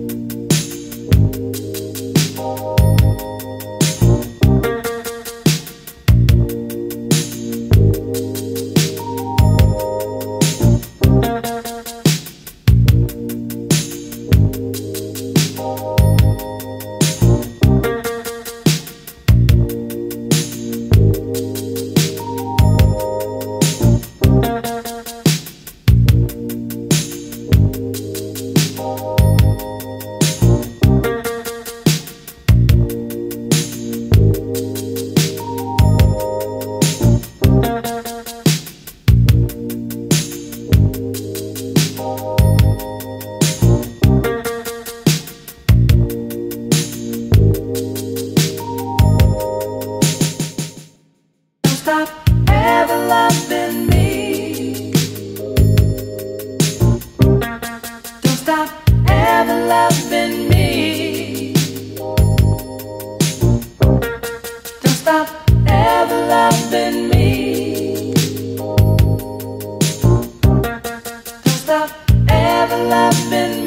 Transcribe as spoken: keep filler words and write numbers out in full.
Stop ever loving me. Don't stop ever loving me. Don't stop ever loving me. Don't stop ever loving me.